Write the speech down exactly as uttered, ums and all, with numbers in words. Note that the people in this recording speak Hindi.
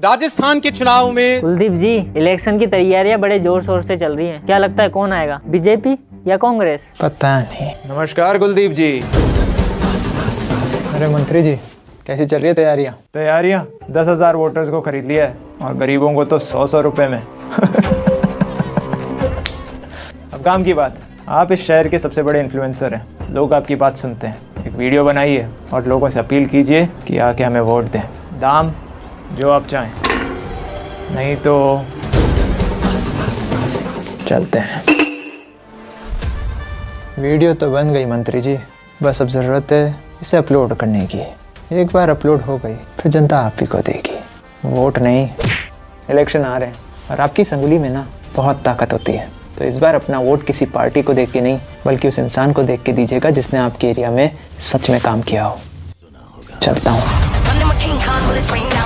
राजस्थान के चुनाव में कुलदीप जी, इलेक्शन की तैयारियां बड़े जोर शोर से चल रही हैं। क्या लगता है कौन आएगा, बीजेपी या कांग्रेस? पता नहीं। नमस्कार कुलदीप जी। अरे मंत्री जी, कैसी चल रही है तैयारियां? तैयारियां दस हजार वोटर्स को खरीद लिया है और गरीबों को तो सौ सौ रुपए में। अब काम की बात, आप इस शहर के सबसे बड़े इन्फ्लुएंसर हैं, लोग आपकी बात सुनते हैं। एक वीडियो बनाइए और लोगों से अपील कीजिए कि आके हमें वोट दें। दाम जो आप चाहें, नहीं तो चलते हैं। वीडियो तो बन गई मंत्री जी, बस अब ज़रूरत है इसे अपलोड करने की। एक बार अपलोड हो गई फिर जनता आप ही को देगी, वोट नहीं। इलेक्शन आ रहे हैं और आपकी संगुली में ना बहुत ताकत होती है, तो इस बार अपना वोट किसी पार्टी को देख के नहीं बल्कि उस इंसान को देख के दीजिएगा जिसने आपके एरिया में सच में काम किया हो। चलता हूँ।